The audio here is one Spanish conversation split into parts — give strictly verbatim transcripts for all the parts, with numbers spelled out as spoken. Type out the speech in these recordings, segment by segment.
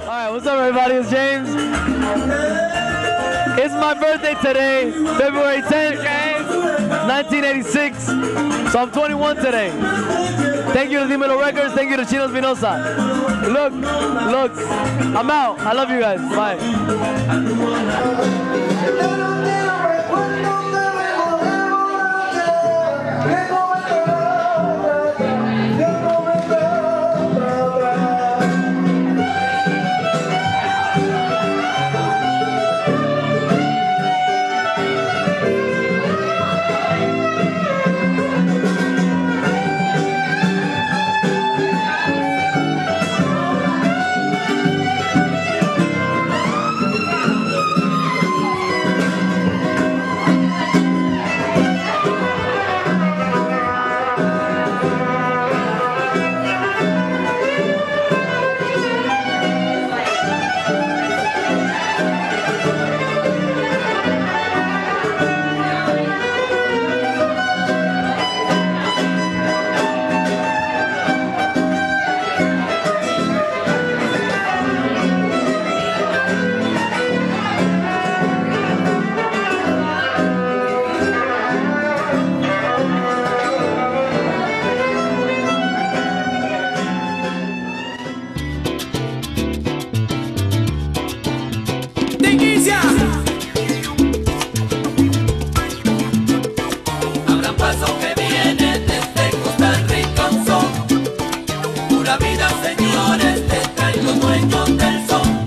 Alright, what's up everybody, it's James. It's my birthday today, February tenth, nineteen eighty-six. So I'm twenty-one today. Thank you to Dímelo Records, thank you to Chino Espinosa. Look, look, I'm out. I love you guys. Bye. Abran paso que viene desde Costa Rica un son. Pura vida, señores, te traigo dueños del son.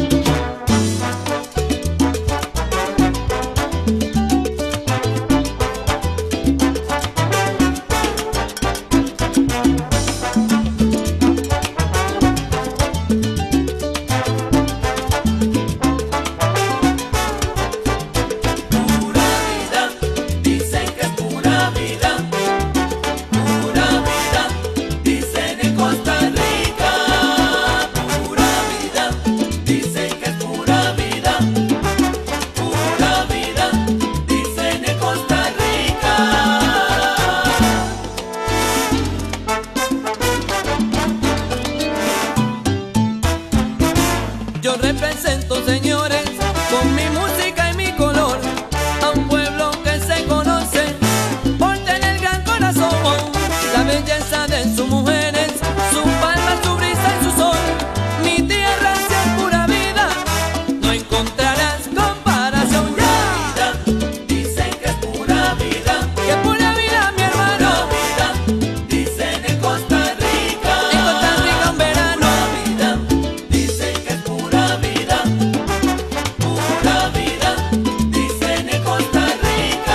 Yo represento, señores, con mi música y mi color, a un pueblo que se conoce por tener gran corazón, la belleza de sus mujeres, su palma, su brisa y su sol. Mi tierra si es pura vida, no encontrarás comparación. Ya Dicen que es pura vida, que pura vida, mi hermano. pura vida. Dicen en Costa Rica, En Costa Rica un verano. pura vida. Dicen que es pura vida, pura vida. Dicen en Costa Rica.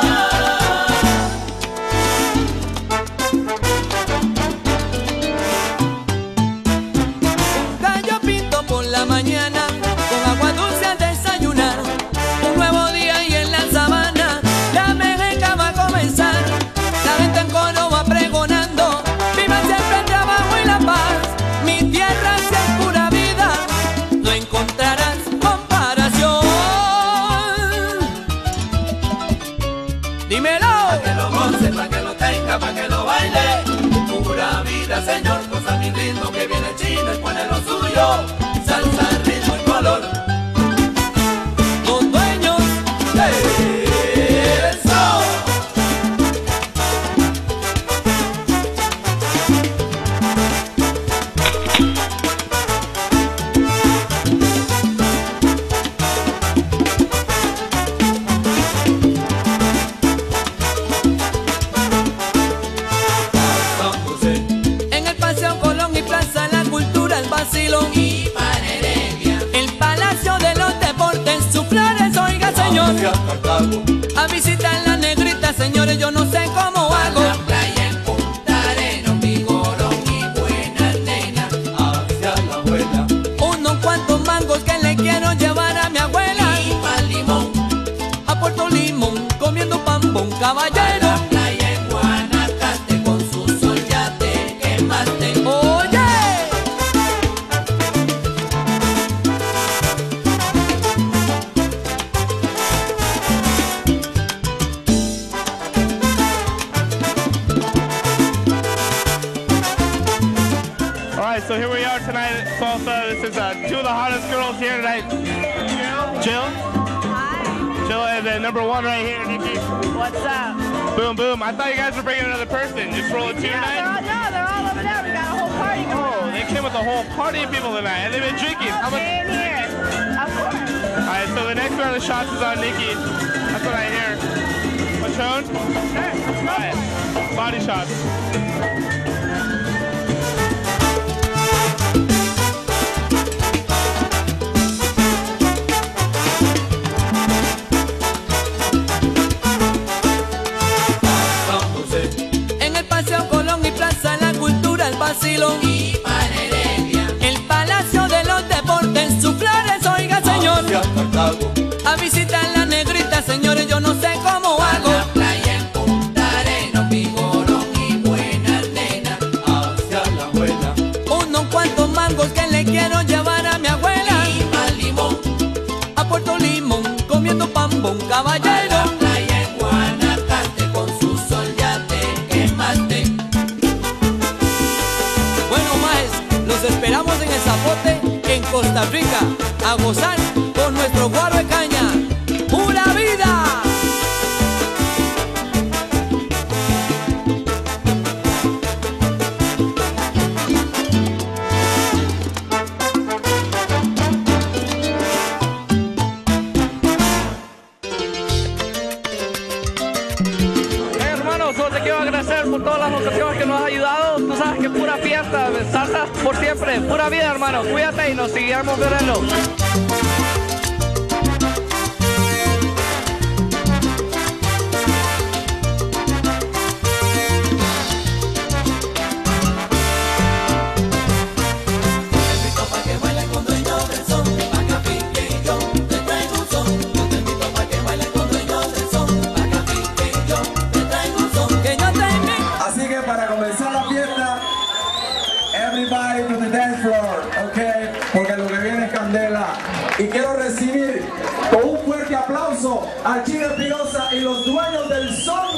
Un gallo pinto por la mañana, con agua dulce al desayunar. Un nuevo día y en la sabana, la mejenga va a comenzar. La gente en coro va pregonando, viva siempre el trabajo y la paz. Mi tierra si es pura vida, no encontrarás comparación. Dímelo. Pa' que lo goce, pa' que lo tenga, pa' que lo baile. Pura vida, señor, cosa mi ritmo que viene chino y pone lo suyo. Salsa, ritmo y color. Los dueños ¡Del sol! San José en el Paseo Colón y Plaza La Cultura, el vacilón y Panerelia el Palacio de los Deportes, sus flores, oiga señor, hacia Cartago. a visitar la negrita, señores, yo no sé cómo hago. La playa en Punta Arenas, un vigorón y buena nena hacia la abuela Unos cuantos mangos que le quiero llevar a mi abuela, y pa'l limón. a Puerto Limón, comiendo pambón, A caballero. la playa en Guanacaste, con su sol ya te quemaste. Oye, Alright, so here we are tonight, Salsa. This is uh, two of the hottest girls here tonight. Jill? Jill? Hi. Jill and then number one right here, Nikki. What's up? Boom, boom. I thought you guys were bringing another person. Just roll a two Yeah, they're all, tonight? no, they're all over there. We got a whole party going Oh, on. they came with a whole party of people tonight, and they've been drinking. How much? Stay in here. Of course. All right, so the next round of shots is on Nikki. That's what I hear. Patron? Sure. All right, body shots. En el Paseo Colón y Plaza La Cultura, el vacilón y Panerelia, el Palacio de los Deportes, sus flores, oiga señor, a visitar la negrita, señores, yo no sé cómo hago. La playa en Punta Arenas, Vigorón y buenas nenas, hacia la abuela. Unos cuantos mangos que le quiero llevar a mi abuela, Y más limón, a Puerto Limón, comiendo pambón, a la caballero. playa en Guanacaste, con su sol ya te quemaste. Bueno, maes, los esperamos en el Zapote, en Costa Rica, a gozar con nuestro guaro de caña. ¡Pura vida! Hey, hermano, solo te quiero agradecer por todas las ocasiones que nos has ayudado. Tú sabes que pura fiesta, salsa por siempre, pura vida, hermano. Cuídate y nos seguiremos viendo. Te invito pa' que bailes con dueño del son, pa' que afinque y yo te traigo un son. Yo te invito pa' que bailes con dueño del son, pa' que afinque y yo te traigo un son. Que yo te invito. Así que para comenzar la fiesta, everybody to the dance floor, ok, porque lo que viene es candela. Y quiero recibir con un fuerte aplauso a Chino Espinosa y los dueños del son.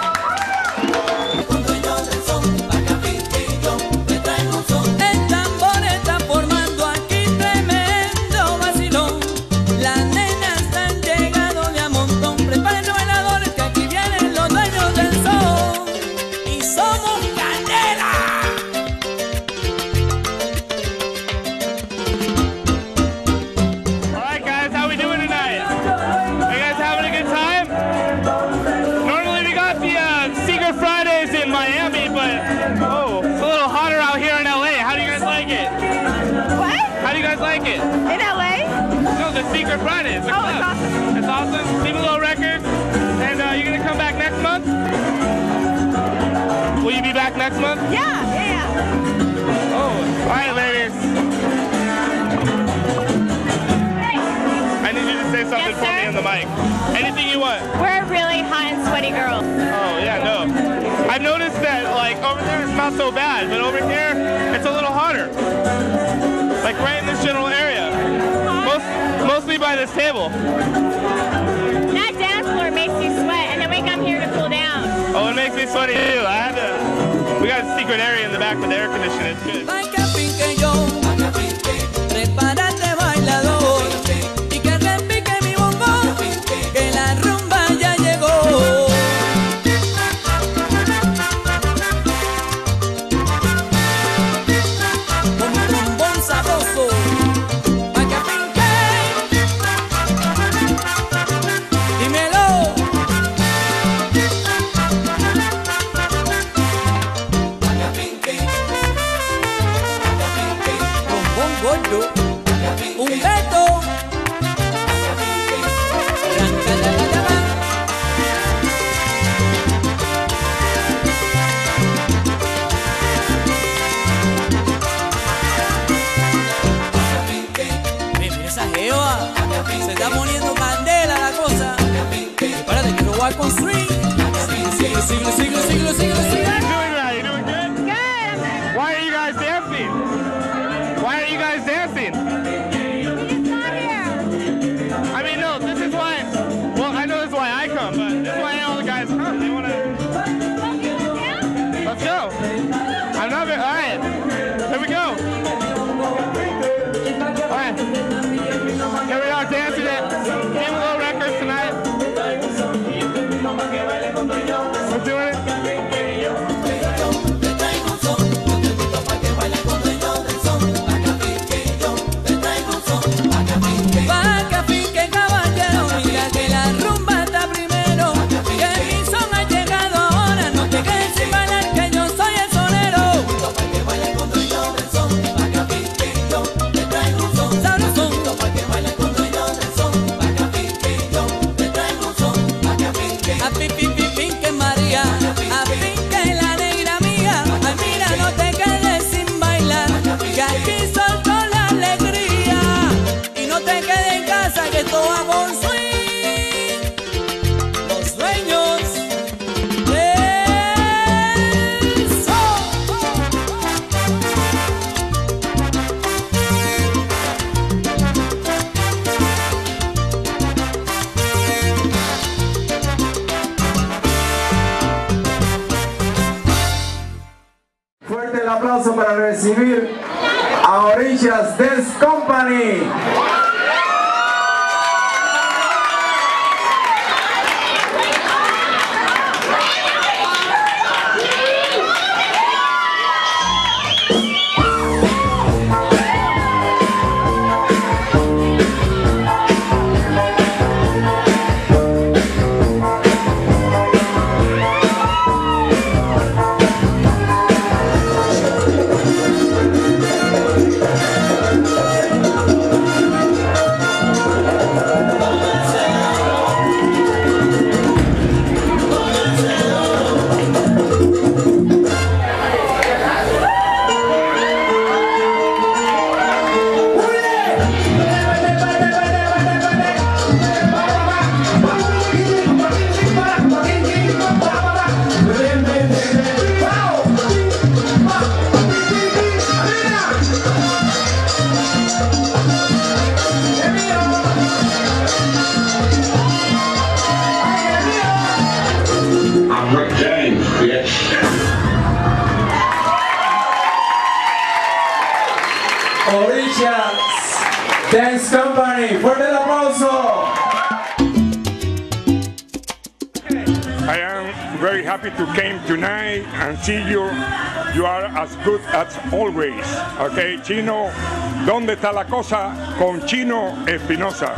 Con dueño del son, pa' que afinque y yo te traigo un son. El tambor está formando aquí tremendo vacilón. Las nenas han llegado de a montón. Preparen los bailadores que aquí vienen los dueños del son. Y somos candela. All right, guys, how we doing tonight? Are you guys having a good time? Normally we got the uh, Secret Fridays in Miami, but oh, it's a little hotter out here in L A. How do you guys like it? What? How do you guys like it? In L A? No, the Secret Fridays. The Oh, club. it's awesome. It's awesome. Below Records. And uh, you're gonna come back next month? Will you be back next month? Yeah, yeah, yeah. Oh, all right, ladies. I need you to say something Yes, for me sir? on the mic. Anything you want. We're really hot and sweaty girls. Oh, yeah, no. I've noticed that, like, over there it's not so bad, but over here it's a little hotter. Like, right in this general area. Most, mostly by this table. That dance floor makes you sweat, and then we come here to cool down. Oh, it makes me sweaty, too. I had to... We got a secret area in the back with the air conditioning. It's good. Pa' que afinque yo. Pa' que afinque, Prepárate bailador. Y que repique mi bombón. Que la rumba ya llegó. Con un trombón sabroso. Pa' que afinque. Dímelo. pa' que afinque, pa' que afinque, Trombón gordo. pa' que afinque, Un beto. pa' que afinque. Arranca la la llama. Mira, mira esa jeva. Se está poniendo candela la cosa. Espérate, quiero jugar con swing. Sigue, sigue, sigue, sigue, sigue, How sigue. you doing tonight? You doing good? Good. Why are you guys dancing? Why are you guys dancing? We just got here. I mean, no, this is why... Well, I know this is why I come, but this is why all the guys come. They want to... Let's go. I'm not... All right. Here we go. recibir a Orillas Dance Company. Orillas Dance Company, fuerte el aplauso. I am very happy to come tonight and see you. You are as good as always. Okay, Chino, ¿dónde está la cosa? Con Chino Espinosa.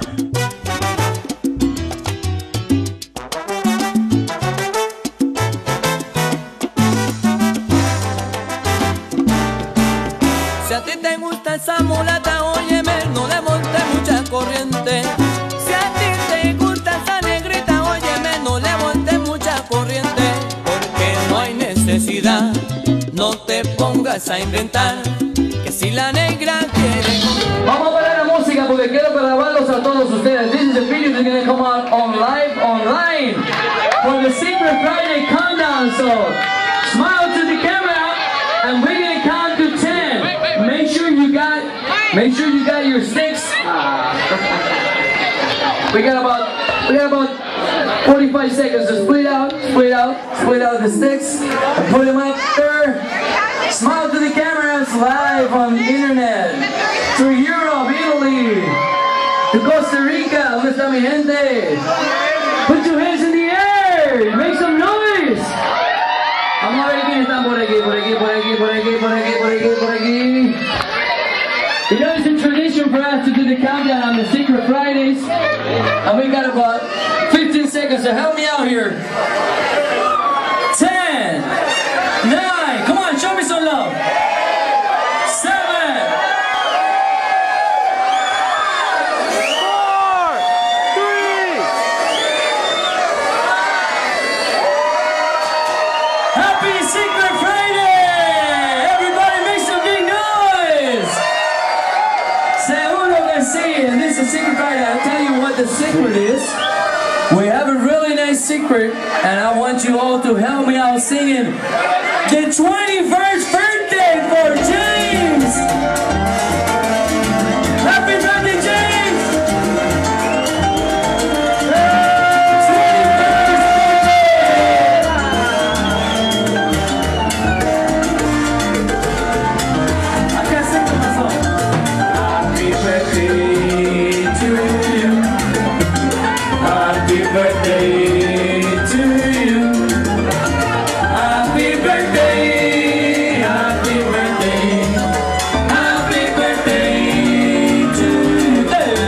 Si a ti te gusta esa mulata, óyeme, no le montes mucha corriente. Si a ti te gusta esa negrita, óyeme, no le montes mucha corriente. Porque no hay necesidad, no te pongas a inventar, que si la negra quiere... Vamos a parar la música porque quiero grabarlos a todos ustedes. This is a video that's going to come out on live online for the Secret Friday countdown. So smile to the camera and we're going to count to ten. Make sure you got, make sure you got your sticks. we got about, we got about forty-five seconds to split out, split out, split out the sticks, and put them up there. Smile to the cameras live on the internet. To Europe, Italy, to Costa Rica. ¿Dónde está mi gente? Put your hands in the air. Make some noise. Vamos a ver quién están por aquí, por aquí, por aquí, por aquí, por aquí, por aquí, por aquí. You know, it's a tradition for us to do the countdown on the Secret Fridays. And we got about fifteen seconds, so help me out here. ten, nine, come on, show me some love. seven, Four, three. Happy Secret Friday! Everybody make some big noise! Seguro que sí, and this is Secret Friday. I'll tell you what the secret is. We have a really nice secret, and I want you all to help me out singing the twenty-first birthday for James! Happy birthday, James! I can't sing to myself. Happy birthday to you. Happy birthday to you. Happy birthday, happy birthday, happy birthday to you.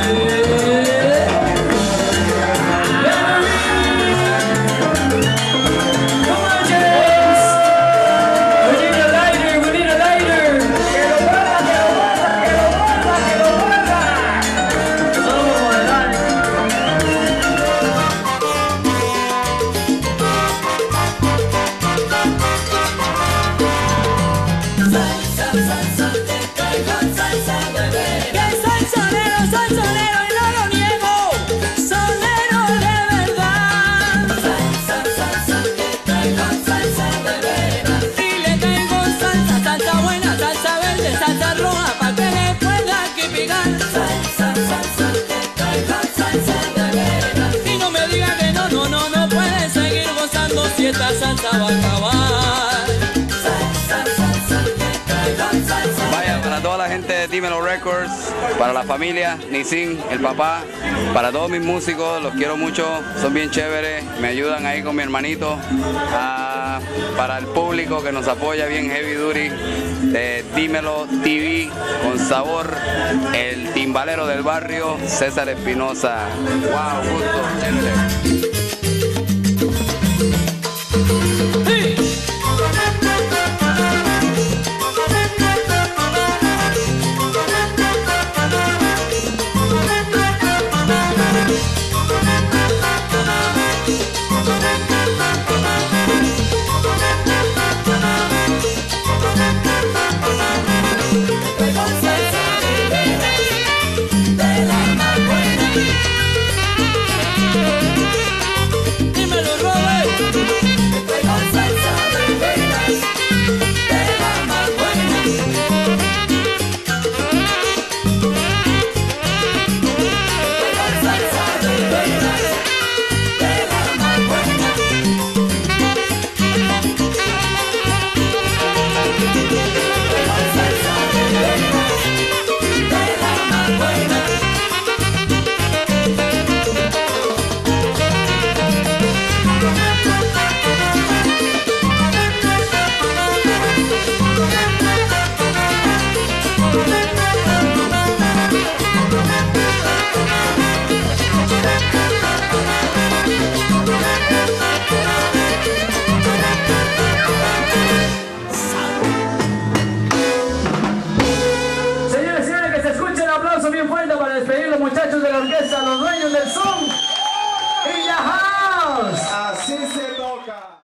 Come on, James. We need a lighter, we need a lighter. Solo por el aire. Salsa, salsa, te traigo salsa de veras. Que soy sonero, soy sonero y no lo niego. Sonero de verdad. Salsa, salsa, te traigo salsa de veras. Y le traigo salsa, salsa buena, salsa verde, salsa roja, pa' que le pueda que pegar. Salsa, salsa, te traigo salsa de veras. Y no me diga que no, no, no, no puede seguir gozando si esta salsa va a acabar. Salsa, salsa, te traigo salsa Dímelo Records, para la familia, Nisin, el papá, para todos mis músicos, los quiero mucho, son bien chéveres, me ayudan ahí con mi hermanito. Ah, para el público que nos apoya bien heavy duty, de Dímelo T V, con sabor, el timbalero del barrio, César Espinosa. Wow, gusto, chévere. Bien fuerte para despedir los muchachos de la orquesta, los dueños del son. In the house. Así se toca.